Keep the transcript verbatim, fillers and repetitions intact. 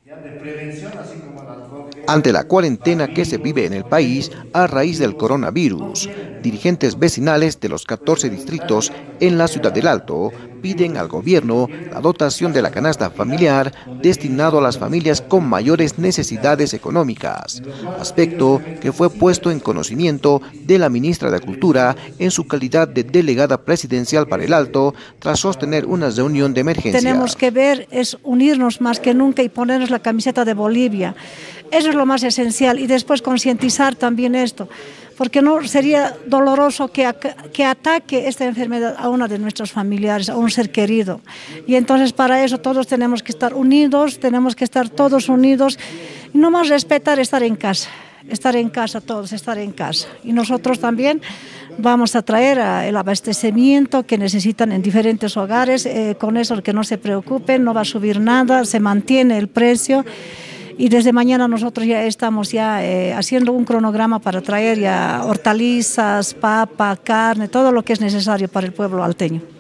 Ante la cuarentena que se vive en el país a raíz del coronavirus, dirigentes vecinales de los catorce distritos en la ciudad del Alto piden al gobierno la dotación de la canasta familiar destinado a las familias con mayores necesidades económicas, aspecto que fue puesto en conocimiento de la ministra de Cultura en su calidad de delegada presidencial para el Alto tras sostener una reunión de emergencia. Tenemos que ver, es unirnos más que nunca y ponernos la camiseta de Bolivia. Eso es lo más esencial y después concientizar también esto, porque no sería doloroso que, que ataque esta enfermedad a una de nuestros familiares, a un ser querido. Y entonces para eso todos tenemos que estar unidos, tenemos que estar todos unidos y no más respetar estar en casa, estar en casa todos, estar en casa. Y nosotros también vamos a traer el abastecimiento que necesitan en diferentes hogares, eh, con eso que no se preocupen, no va a subir nada, se mantiene el precio. Y desde mañana nosotros ya estamos ya eh, haciendo un cronograma para traer ya hortalizas, papa, carne, todo lo que es necesario para el pueblo alteño.